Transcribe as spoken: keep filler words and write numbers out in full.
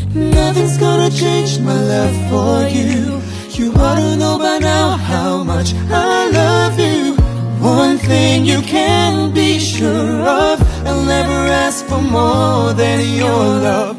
Nothing's gonna change my love for you. You ought to know by now how much I love you. One thing you can be sure of, I'll never ask for more than your love.